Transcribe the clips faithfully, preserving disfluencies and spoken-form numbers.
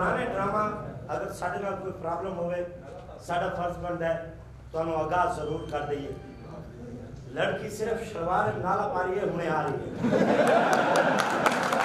दौरान ड्रामा अगर साढ़े नाल कोई प्रॉब्लम होवे साड़ा फर्ज बनता है तो आगाह जरूर कर दईए। लड़की सिर्फ शलवार नाला पा रही है, हुणे आ रही है।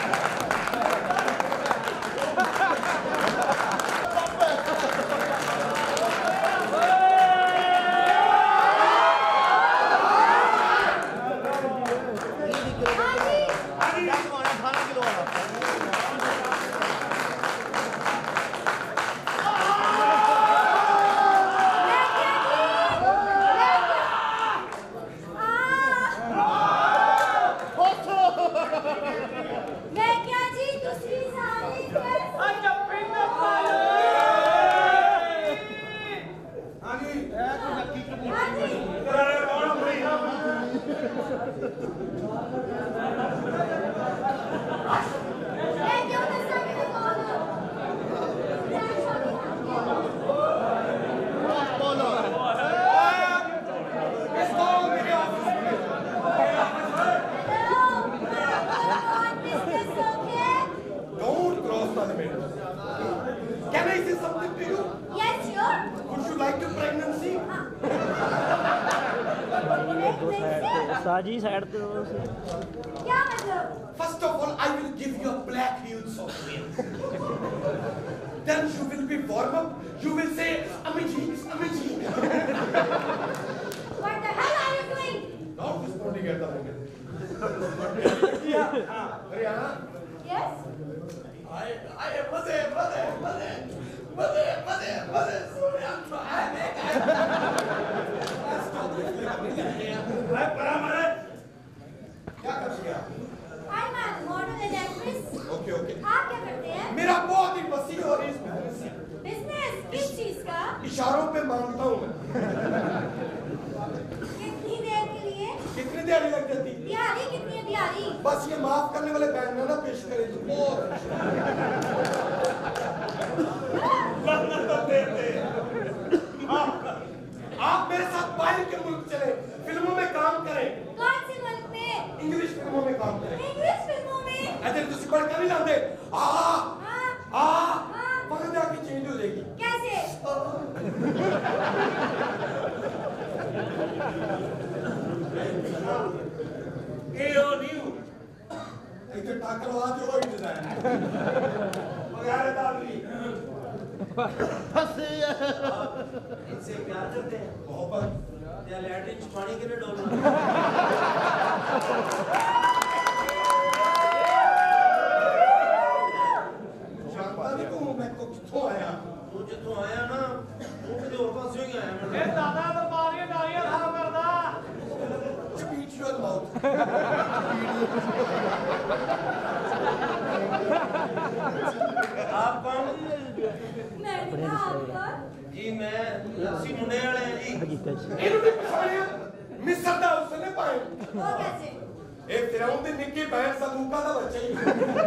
साजी साइड पे क्या मतलब? First of all, I will give you a black hued software. Then you will be warm up. You will say, Amiji, Amiji. What the hell are you doing? Not responding at the moment. Haryana? Yes? I, I am Mother, Mother, Mother, Mother, Mother, Mother. Sorry, I'm trying. क्या कर दिया? I'm a model and actress. Okay, okay. आप क्या करते हैं? मेरा बहुत ही वसीह और इस बिजनेस है। Business? किस चीज का? इशारों पे मांगता हूँ मैं। कितनी देर के लिए? कितनी देर लग जाती? दिहाड़ी कितनी है दिहाड़ी? बस ये माफ करने वाले बैन ना पेश करें तो बहुत आप मेरे साथ बाहर के मुल्क चले, फिल्मों में काम करें। कौन सी मुल्क में? इंग्लिश फिल्मों में काम करें। इंग्लिश फिल्मों में? ऐसे तुझे पढ़ कर नहीं जानते? आ आ पकड़ जाके चेंज हो जाएगी। कैसे? ए ओ न्यू इधर टाकल आवाज हो ही डिजाइन मगर दादी फंसे इनसे प्यार करते हैं मोहब्बत या लैट्रिन च पानी के लिए डोलना जानता नहीं तू मैं को किथों आया तू जिथों आया ना तू किते और पासे ही आया मैं ए दादा दरबारिया नारिया साफ करदा स्पीच योर माउथ आप कौन? मैंने कहा आपका जी मैं लस्सी मुंडे वाले हैं जी इन्हों ने पछाड़िया मिस्र दा उसने पाए वो कैसे? ए फिरौन दी निक्की बहन सलूका दा बच्चा ही ए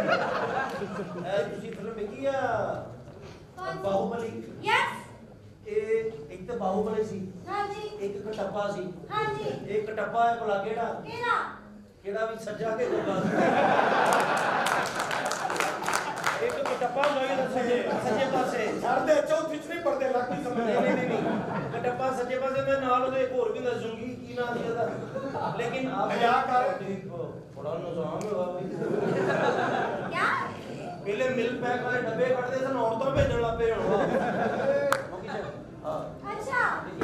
तुसी फिल्म देखी आ कौन सी? बाहुबली यस? ए एक तो बाहुबली सी हाँ जी। एक कटप्पा सी हाँ जी। एक कटप्पा है भला केड़ा केड़ा? केड़ा भी सज्जा के होगा एक कटप्पा होगा सज्जे सज्जे पासे छड़ दे चौथी च नहीं पड़दे लगदी समझ नहीं नहीं नहीं कटप्पा सज्जे पासे मैं नाल ओदे एक और भी दस दूंगी की नाम है ओदा लेकिन आप हया कर बड़ा निजाम है भाई क्या? पहले मिल्क पैक वाले डब्बे कटदे सन औरतों भेजण लग पे हुण हां अच्छा।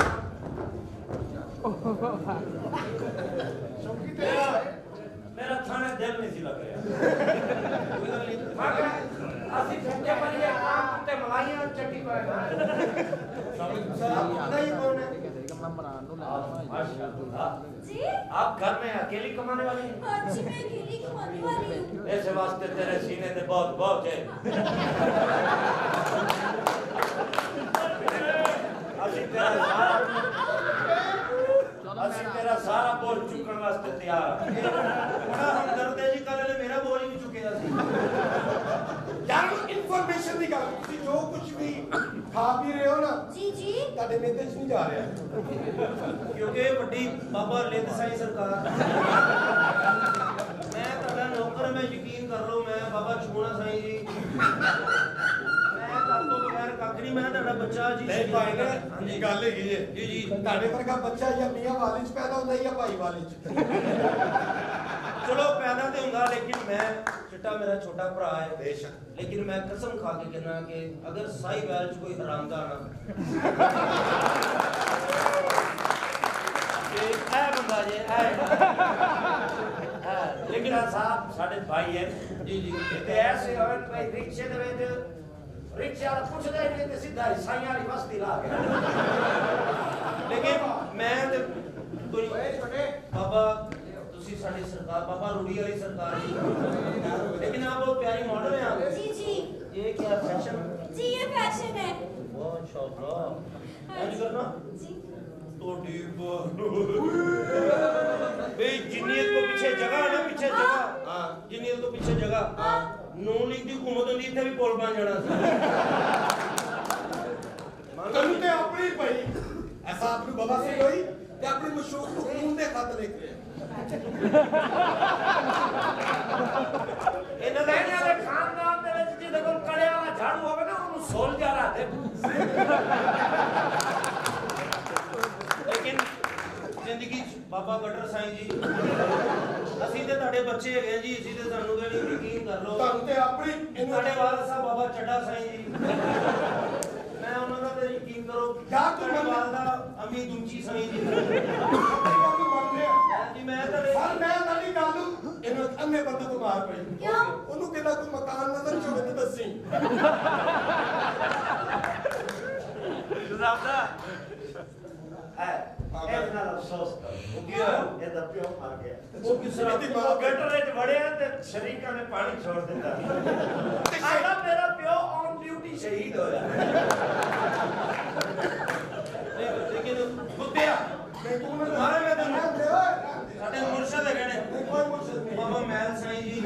मेरा थाने दिल नहीं सी लग रहा ਅਸੀਂ ਛੱਡੇ ਪਰੀਏ ਆਪ ਤੇ ਮਲਾਈਆਂ ਚੱਟੀ ਪਾਏ आपका ये कौन है जी? आप घर में अकेली कमाने वाली हैं अच्छी मैं अकेली कमाने वाली हूँ। ऐसे वास्ते तेरे सीने में बहुत बहुत है असी तेरा सारा असी तेरा सारा बोझ चुकने वास्ते तैयार हैं बड़ा हमदर्द है जी कल ने मेरा बोझ भी चुकेगा सी यार इन्फॉर्मेशन दी गल तुसी जो कुछ भी खा पी रहे हो ना जी जी। ਤੁਹਾਡੇ ਮੇਦੇ ਚ ਨਹੀਂ ਜਾ ਰਿਹਾ क्योंकि बड़ी बाबा लिंद साई सरकार मैं ਤੁਹਾਡਾ नौकर मैं यकीन कर लो मैं बाबा छूना साई जी मैं ਬਗੈਰ ਕੱਖ ਨਹੀਂ, ਮੈਂ ਤੁਹਾਡਾ ਬੱਚਾ ਜੀ। ਨਹੀਂ ਭਾਈ ਨੇ ਹਾਂਜੀ ਗੱਲ ਹੈਗੀ ਜੇ ਜੀ ਜੀ ਤੁਹਾਡੇ ਵਰਗਾ ਬੱਚਾ ਜਾਂ ਮੀਆਂ ਵਾਲੀ ਚ ਪੈਦਾ ਹੁੰਦਾ ਜਾਂ ਭਾਈ ਵਾਲੀ ਚ। ਚਲੋ ਪੈਦਾ ਤੇ ਹੁੰਦਾ, ਲੇਕਿਨ ਮੈਂ ਚਿੱਟਾ ਮੇਰਾ ਛੋਟਾ ਭਰਾ ਹੈ ਬੇਸ਼ੱਕ। ਲੇਕਿਨ ਮੈਂ ਕਸਮ ਖਾ ਕੇ ਕਹਿਣਾ ਕਿ ਅਗਰ ਸਾਹੀਵਾਲ ਚ ਕੋਈ ਹਰਾਮਦਾ ਨਾ ਤੇ ਇਹ ਬੰਦਾ ਜੇ ਇਹ लेकिन साहब साढ़े भाई है जी जी ते ऐसे होवे भाई रिक्शे दे विच रिक्शा वाला पुछदा ही नहीं ते सीधा ईसाइयां वाली बस्ती ला गया। लेकिन मैं ते कोई बाबा तुसी साडी सरकार बाबा रूड़ी वाली सरकार जी, लेकिन आप बहुत प्यारी मॉडल हैं आप। जी जी ये क्या फैशन? जी ये फैशन है। माशाल्लाह ऐज करना जी तो डीप भाई जिन्नीयत को पीछे जगह है ना, पीछे जगह हां जिन्नीयत को पीछे जगह हां नून लीग दी हुकूमत होंदी इथे भी पुल बन जाना ਤੈਨੂੰ ਤੇ ਆਪਣੀ ਪਈ ਐਸਾ ਆਪਣੀ ਬਾਬਾ ਸਿੰਘ ਹੋਈ ਤੇ ਆਪਣੀ ਮਸ਼ਹੂਰ ਨੂੰ ਖੂਨ ਦੇ ਖੱਤ ਲਿਖ ਰਿਹਾ। ਇਹਨਾਂ ਦਾ ਇਹਨਾਂ ਦੇ ਖਾਨਦਾਨ ਦੇ ਵਿੱਚ ਜਿਹਦੇ ਕੋਲ ਕੜਿਆ ਵਾਲਾ ਝਾੜੂ ਹੋਵੇ ਨਾ ਉਹਨੂੰ ਸੋਲ ਜਾ ਰਹਾ ਤੇ ਲੇਕਿਨ ਜ਼ਿੰਦਗੀ ਚ ਬਾਬਾ ਗਟਰ ਸਾਈਂ ਜੀ ਅਸੀਂ ਤੇ ਤੁਹਾਡੇ ਬੱਚੇ ਹੈਗੇ ਜੀ, ਅਸੀਂ ਤੇ ਸਾਨੂੰ ਤੇ ਨਹੀਂ ਯਕੀਨ ਕਰ ਲਓ। ਤੁਹਾਨੂੰ ਤੇ ਆਪਣੀ ਇਹਨੂੰ ਸਾਡੇ ਵਾਲਦ ਸਾਹਿਬ ਬਾਬਾ ਚੱਡਾ ਸਾਈਂ ਜੀ, ਮੈਂ ਉਹਨਾਂ ਦਾ ਤੇ ਯਕੀਨ ਕਰੋ। ਯਾਰ ਤੂੰ ਤੁਹਾਡੇ ਮੰਨ- ਵਾਲਦਾ ਅਮੀ ਦੁੰਚੀ ਸਾਈਂ ਜੀ ਜੀ ਮੈਂ ਤੁਹਾਡੇ ਸਰ ਮੈਂ ਤੁਹਾਡੀ ਗੱਲ ਨੂੰ ਇਹਨੂੰ ਅੰਨੇ ਬੰਦੇ ਤੋਂ ਮਾਰ ਪਈ। ਕਿਉਂ? ਉਹਨੂੰ ਕਿਹਦਾ ਕੋਈ ਮਕਾਨ ਨਜ਼ਰ ਚੋਵੇ ਤੇ ਦੱਸੀ। ਜਨਾਬਦਾ है ਇਹ ਨਾਲ ਅਫਸੋਸ ਕਰ ਉਹ ਕੀ ਹੋਇਆ? ਇਹਦਾ ਪਿਓ ਮਰ ਗਿਆ। ਉਹ ਕਿਸ ਤਰ੍ਹਾਂ ਇਹਦੀ ਉਹ ਮਾਂ ਗਟਰ ਵਿੱਚ ਵੜਿਆ ਤੇ ਸ਼ਰੀਕਾਂ ਨੇ ਪਾਣੀ ਛੋੜ ਦਿੱਤਾ। ਆਲਾ ਮੇਰਾ ਪਿਓ ਔਨ ਡਿਊਟੀ ਸ਼ਹੀਦ ਹੋਇਆ। ਲੇਕਿਨ ਬੁੱਧਿਆ ਮੈਂ ਤੂੰ ਨਾ ਮਾਰੇ ਮੈਂ ਤੈਨੂੰ ਸਾਡੇ ਸਾਡੇ ਮੁਰਸ਼ਦ ਹੈਗੇ ਨੇ ਕੋਈ ਮੁਰਸ਼ਦ ਨਹੀਂ। बाबा महल साईं जी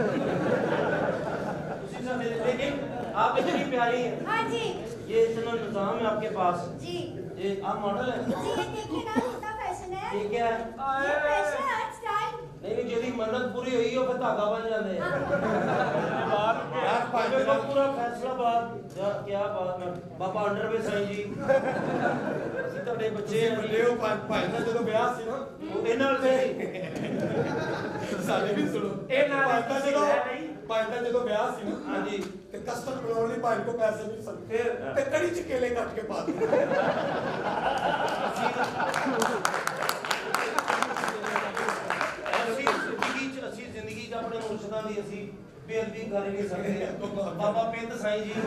उसी समय लेकिन आप इतनी प्यारी हैं, हाँ जी ये इतना निजाम है आपके पास, जी ये आप मॉडल हैं। जी ये देखिए ना कितना फैशन है। ये क्या है? ये फैशन है स्टाइल। नहीं नहीं जेदी मन्नत पूरी हुई हो फिर धागा बन जाते हैं। यार भाई बाबा पूरा फैसलाबाद क्या क्या बात में बाबा अंडरवे साईं जी ਅਸੀਂ ਤੁਹਾਡੇ ਬੱਚੇ ਤੁਸੀਂ ਵੱਡੇ ਹੋ ਭਾਈ ਭਾਈ ਦਾ ਜਦੋਂ ਵਿਆਹ ਸੀ ਨਾ ਉਹ ਇਹਨਾਂ ਨਾਲ ਸੀ। ਸਾਡੇ ਵੀ ਸੁਣੋ ਇਹ ਨਾਲ ਭਾਈ ਦਾ ਤੁਸੀਂ ਜਦੋਂ ਹੈ ਨਹੀਂ। ਭਾਈ ਦਾ ਜਦੋਂ ਵਿਆਹ ਸੀ ਨਾ ਹਾਂਜੀ ਤੇ ਕਸਟਮ ਬਣਾਉਣ ਲਈ ਭਾਈ ਕੋ ਪੈਸੇ ਨਹੀਂ ਸਨ। ਫਿਰ ਤੇ ਕੜੀ ਚ ਕੇਲੇ ਕੱਟ ਕੇ ਪਾ ਦਿੱਤੇ। ਅਸੀਂ ਜ਼ਿੰਦਗੀ ਚ ਅਸੀਂ ਜ਼ਿੰਦਗੀ ਚ ਆਪਣੇ ਮੁਰਸ਼ਿਦਾਂ ਦੀ ਅਸੀਂ ਬੇਅਦਬੀ ਕਰ ਹੀ ਨਹੀਂ ਸਕਦੇ। बाबा पेंद साईं जी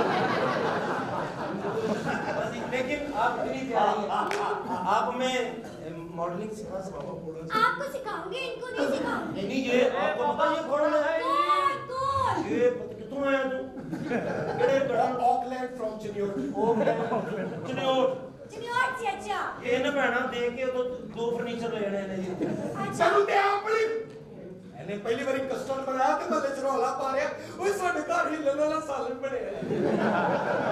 लेकिन आप इतनी प्यारी हैं, आप में मॉडलिंग सिखा सकता आपको सिखाऊंगी, इनको नहीं सिखाऊंगी। नहीं ये आपको पता ये कौन है? कौन कौन? ये पता कितों आया तू? केड़े कड़न ऑकलैंड फ्रॉम चिन्योट। ओ चिन्योट चिन्योट से अच्छा। ये ना भैणा दे के तो दो फर्नीचर ले लेने ने जी। अच्छा ਸਾਨੂੰ ਤੇ ਆਪਣੀ ਇਹਨੇ ਪਹਿਲੀ ਵਾਰੀ ਕਸਟਮ ਬਣਾਇਆ ਤੇ ਮੱਲੇ ਚ ਰੌਲਾ ਪਾ ਰਿਹਾ ਓਏ ਸਾਡੇ ਘਰ ਹੀ ਲੱਲਾ ਦਾ ਸਾਲਨ ਬਣਿਆ।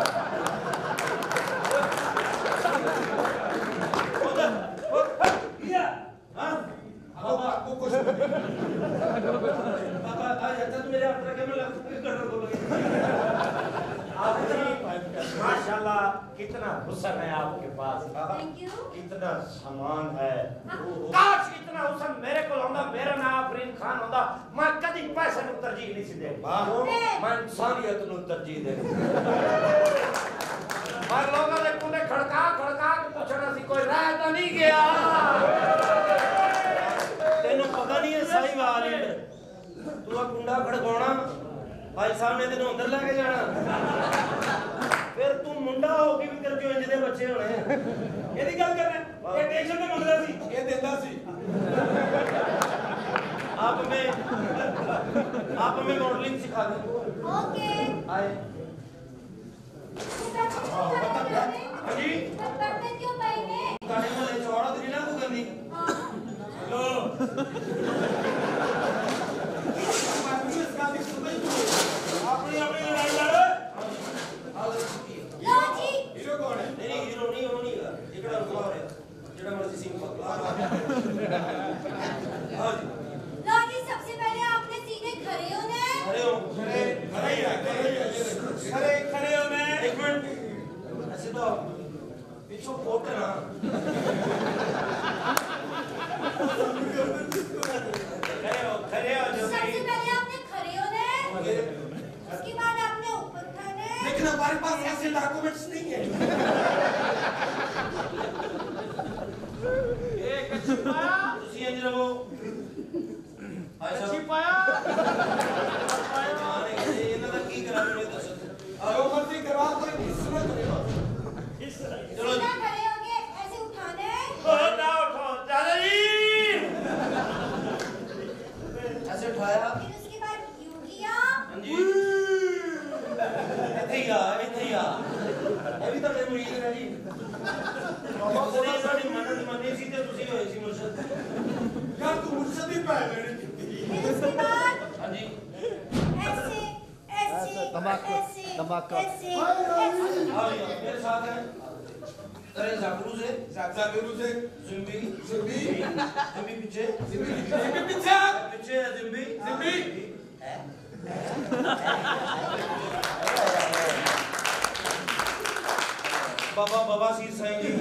बाबा आपको कुछ नहीं। बाबा आज अच्छा तू मेरे हाथ रखे मैं कटर को लगे। आप माशाल्लाह कितना हुस्न है आपके पास। Thank you. कितना सामान है। हाँ। काश इतना हुस्न मेरे को होंदा, मेरा नाम अफरीन खान होंदा, मैं कदी पैसे ਨੂੰ ਤਰਜੀਹ ਨਹੀਂ ਸੀ ਦੇਣਾ। मैं इंसानियत ਨੂੰ ਤਰਜੀਹ ਦੇਣਾ। मैं लोगों ने कुंडे खड़का खड़का के पूछना सी कोई रह तो नहीं गया। तेनू पता नहीं है साहीवाल ही तू आ कुंडा खड़काउणा भाई साहब ने तेनू अंदर लेके जाना फिर तू मुंडा हो के भी तेरे जो इंज दे बच्चे होने ਇਹਦੀ ਗੱਲ ਕਰਨਾ ਇਹ ਟੈਨਸ਼ਨ ਤੇ ਮੰਗਦਾ ਸੀ ਇਹ ਦਿੰਦਾ ਸੀ। आप में आप में मॉडलिंग सिखा दे ओके। आए हाँ जी करते क्यों पहले? गाने वाले चौड़ा तेरी ना को करनी हेलो अपनी अपनी लड़ाई लड़ लो जी। हीरो कौन है? नहीं नहीं हीरो नहीं वो नहीं है इकड़ा रुका हो रहा जेड़ा मर्जी सीन पर हां जी लो जी सबसे पहले आपने सीधे खड़े होना है। खड़े हो खड़े खड़े ही है खड़े ही है। खड़े खड़े हो मैं एक मिनट तो पिछो कोट ना खड़े हो खड़े हो जो सबसे पहले आपने खड़े होना है, उसके बाद आपने ऊपर खाना है। लेकिन हमारे पास ऐसे डॉक्यूमेंट्स नहीं है। एक अच्छी पाया तुसी इंज रहो अच्छी पाया माने कि इन्हां दा की करा मैं दसो जो मर्जी करवा कोई किस्मत नहीं। चलो सीधा खड़े होके ऐसे उठाना है। ओ ना उठो चाचा जी ऐसे उठाया फिर उसके बाद यूं किया। हां जी इथे ही आ इथे ही आ ये भी तो मुरीद है जी बाबा कोने साडी मन्नत मन्नी सी ते तुसी होए सी मुर्शद यार तू मुझसे भी पहले नहीं कीती। फिर उसके बाद हां जी ऐसे ऐसे धमाका, ऐसे धमाका। ऐसे ऐसे। आओ जी मेरे साथ है करे जागरू से जागरू से जिम्बी जिम्बी जिम्बी पीछे जिम्बी जिम्बी पीछे पीछे है जिम्बी जिम्बी बाबा बाबा सीर साईं जी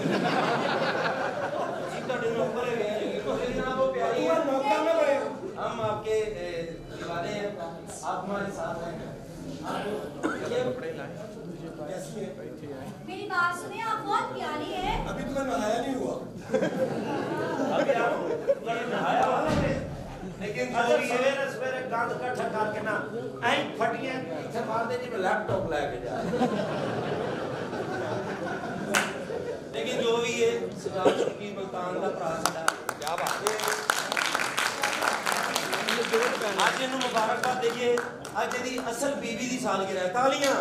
जी ਤੁਹਾਡੇ ਨੌਕਰ ਹੈਗੇ ਆ ਜੀ ਤੁਸੀਂ ਜਨਾਬ ਉਹ ਪਿਆਰੀ ਹੈ मौका में बड़े हम आपके ए, दीवाने हैं आप हमारे साथ हैं आपको ये कैसी है मेरी बात सुने, आप बहुत प्यारी है। अभी तुम्हें नहाया नहीं हुआ। अभी आप बड़े नहाया वाला है लेकिन जो अच्छा भी है सवेरे सवेरे गंद इकट्ठा करके ना ऐ फटियां इथे मारदे जी मैं लैपटॉप लेके जा लेकिन जो भी है सजाद की मुल्तान का भरा साडा क्या बात है आज इन्हों मुबारकबाद दईए आज ਇਹਦੀ ਅਸਲ ਬੀਵੀ ਦੀ ਸਾਲगिरह है तालियां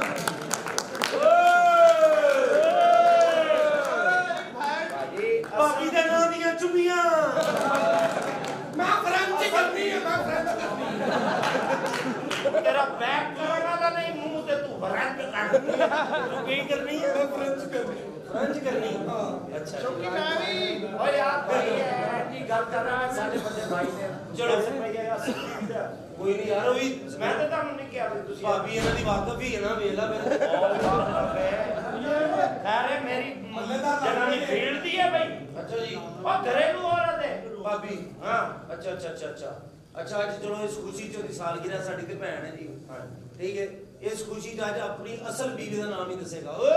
ਭਾਬੀ ਦੇ ਨਾਂ ਦੀਆਂ ਚੁੰਮੀਆਂ मैं फ्रेंच करनी है, मैं फ्रेंच करनी है। तेरा बैक करना था नहीं मुंह ते तू फ्रेंच कर तू ਕੀ ਕਰਨੀ ਹੈ मैं फ्रेंच करनी है। ਫ੍ਰੈਂਚ ਕਰਨੀ ਅੱਛਾ ओ यार भाई है की गल कर रहा है साडे बंदे भाई ने चलो। भैया यार ਕੋਈ ਨਹੀਂ ਯਾਰ ਉਹ ਵੀ मैं तो ਤੁਹਾਨੂੰ नहीं किया भी तुसी ਭਾਬੀ ਇਹਨਾਂ ਦੀ ਵਾਕਫ ਹੀ ਹੈ ਨਾ ਵੇਖ ਲੈ ਫਿਰ अरे मेरी जनानी फील्ड दी है भाई ਅੱਛਾ ਜੀ ओ घरेलू औरत है ਭਾਬੀ हां ਅੱਛਾ ਅੱਛਾ ਅੱਛਾ ਅੱਛਾ ਅੱਛਾ ਅੱਜ ਚਲੋ ਇਸ ਖੁਸ਼ੀ ਚ ਉਹਦੀ ਸਾਲਗਿਰਹ ਸਾਡੀ ਤੇ ਭੈਣ ਹੈ ਜੀ हां ਠੀਕ ਹੈ ਇਸ ਖੁਸ਼ੀ ਚ ਅੱਜ ਆਪਣੀ ਅਸਲ ਬੀਵੀ ਦਾ ਨਾਮ ਹੀ ਦੱਸੇਗਾ ਓ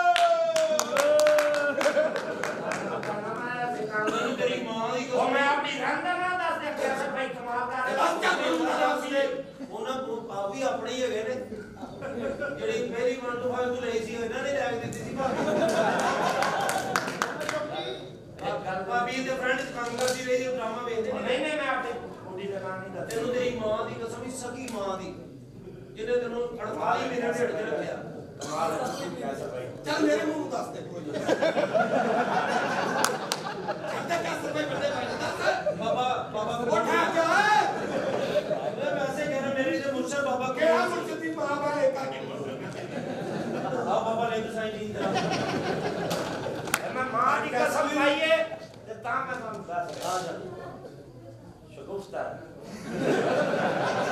ਮੈਨੂੰ ਤੇਰੀ ਮਾਂ ਦੀ ओ मैं अपनी रंग ना दस दे कैसे भाई कमाल कर रहे ਬਸ ਚੱਲ ਉਹਨਾਂ ਨੂੰ ਭਾਬੀ ਆਪਣੇ ਹੀ ਹੈਗੇ ਨੇ ਜਿਹੜੀ ਪਹਿਲੀ ਵਨ ਤੋਂ ਫਾਈਵ ਤੋਂ ਲਈ ਸੀ ਇਹਨਾਂ ਨੇ ਲੈ ਕੇ ਦਿੱਤੀ ਸੀ ਭਾਬੀ ਭਾਬੀ ਦੇ ਫਰੈਂਡ ਕੰਮ ਕਰਦੀ ਰਹੀ ਸੀ ਡਰਾਮਾ ਵੇਖਦੇ ਨੇ नहीं नहीं मैं अपनी बूढ़ी का नाम नहीं दस ਤੈਨੂੰ ਤੇਰੀ ਮਾਂ ਦੀ ਕਸਮ ਹੀ ਸਕੀ ਮਾਂ ਦੀ ਜਿਹਨੇ ਤੈਨੂੰ ਅੜਤਾਲੀ ਮਿੰਟ ਢਿੱਡ 'ਚ ਰੱਖਿਆ कमाल है कैसे भाई चल मेरे मुंह दस दे कोई नहीं। चलते कैसे भाई बंदे भाई दस बाबा बाबा उठा क्या है? मैं वैसे कह रहा मेरी से मुर्शद बाबा के क्या मुर्शिदी माँ वाले का के आओ बाबा ले तो साईं जी जरा मैं मां की कसम खाइए ते ता मैं तुम दस आ जा शगुफ्ता